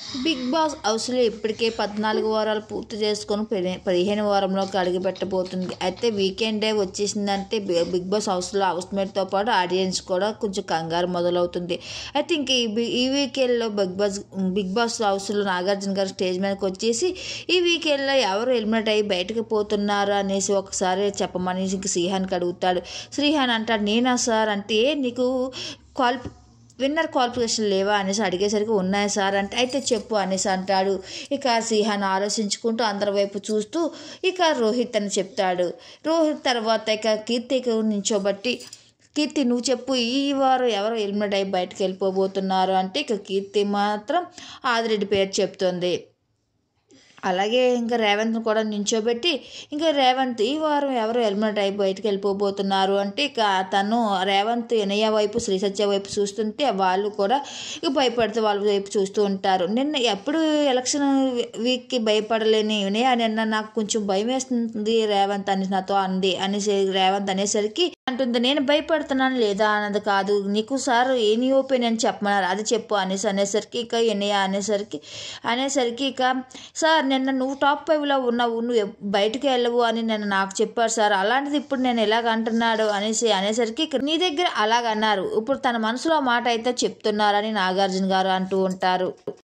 Big boss హౌస్లో ఇప్పటికే 14 వారాలు పూర్తి చేసుకొని 15 వారంలోకి అడుగుపెట్టబోతుంది. అయితే వీకెండ్ డే వచ్చేసిందంటే బిగ్ బాస్ హౌస్లో హౌస్మేట్తో పాటు ఆడియన్స్ కూడా కొంచెం కంగారు మొదలవుతుంది. అయితే ఇంక ఈ వీకెండ్లో బిగ్ బాస్ హౌస్లో నాగార్జున గారు స్టేజ్ మీదకి వచ్చేసి ఈ వీకెండ్లో ఎవరు ఎలిమినేట్ అయ్యి బయటకు పోతున్నారు అనేసి ఒకసారి చెప్పమని ఇంక శ్రీహాన్కి అడుగుతాడు. శ్రీహాన్ అంటాడు, నేనా సార్ అంటే నీకు విన్నర్ క్వాలిఫికేషన్ లేవా అనేసి అడిగేసరికి ఉన్నాయి సార్ అంటే, అయితే చెప్పు అనేసి అంటాడు. ఇక శ్రీహాన్ ఆలోచించుకుంటూ అందరి వైపు చూస్తూ ఇక రోహిత్ అని చెప్తాడు. రోహిత్ తర్వాత ఇక కీర్తికి నించోబట్టి, కీర్తి నువ్వు చెప్పు, ఈ వారం ఎవరు ఎలిమినేట్ అయ్యి బయటకు వెళ్ళిపోబోతున్నారు అంటే ఇక కీర్తి మాత్రం ఆదిరెడ్డి పేరు చెప్తుంది. అలాగే ఇంకా రేవంత్ని కూడా నించోబెట్టి, ఇంకా రేవంత్ ఈ వారం ఎవరు ఎలిమినేట్ అయి బయటకు వెళ్ళిపోబోతున్నారు అంటే ఇక తను రేవంత్ వినయ వైపు శ్రీ సత్య వైపు చూస్తుంటే వాళ్ళు కూడా ఇక భయపడితే వాళ్ళ వైపు చూస్తూ ఉంటారు. నిన్న ఎప్పుడు ఎలక్షన్ వీక్కి భయపడలేని వినయ నిన్న నాకు కొంచెం భయం వేస్తుంది రేవంత్ అని నాతో అంది అనేసి రేవంత్ అనేసరికి అంటుంది, నేను భయపడుతున్నాను లేదా అన్నది కాదు, నీకు సార్ నీ ఒపీనియన్ చెప్పమన్నారు అది చెప్పు అనేసరికి ఇక వినయ అనేసరికి ఇక సార్ నిన్న నువ్వు టాప్ 5లో ఉన్నావు, నువ్వు బయటకు వెళ్ళవు అని నిన్న నాకు చెప్పారు సార్, అలాంటిది ఇప్పుడు నేను ఎలాగ అంటున్నాడు అనేసరికి నీ దగ్గర అలాగన్నారు, ఇప్పుడు తన మనసులో మాట అయితే చెప్తున్నారని నాగార్జున గారు అంటూ ఉంటారు.